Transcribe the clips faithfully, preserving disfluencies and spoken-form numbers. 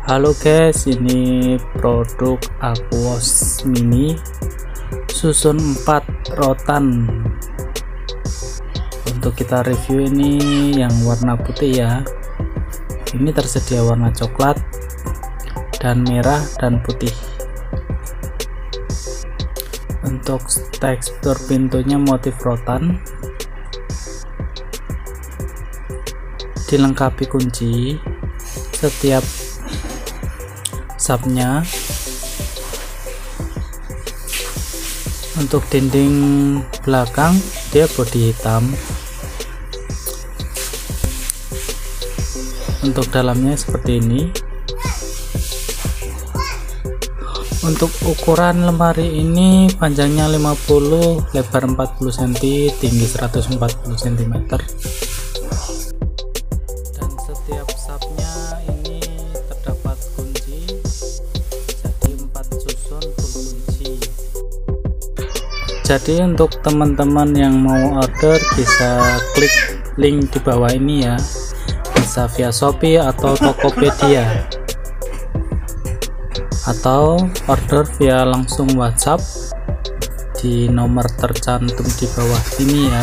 Halo guys, ini produk Aquos Mini susun empat rotan. Untuk kita review ini yang warna putih ya. Ini tersedia warna coklat dan merah dan putih. Untuk tekstur pintunya motif rotan, dilengkapi kunci setiap subnya. Untuk dinding belakang dia bodi hitam. Untuk dalamnya seperti ini. Untuk ukuran lemari ini panjangnya lima puluh, lebar empat puluh sentimeter, tinggi seratus empat puluh sentimeter. Dan setiap subnya ini terdapat kunci, jadi empat susun berkunci. Jadi untuk teman-teman yang mau order bisa klik link di bawah ini ya, bisa via Shopee atau Tokopedia, atau order via langsung WhatsApp di nomor tercantum di bawah ini ya.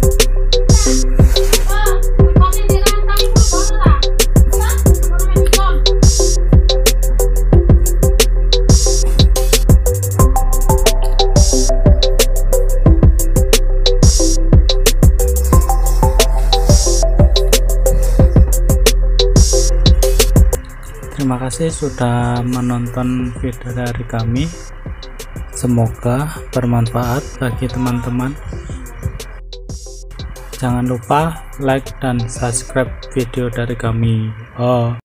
Terima kasih sudah menonton video dari kami. Semoga bermanfaat bagi teman-teman. Jangan lupa like dan subscribe video dari kami. Oh.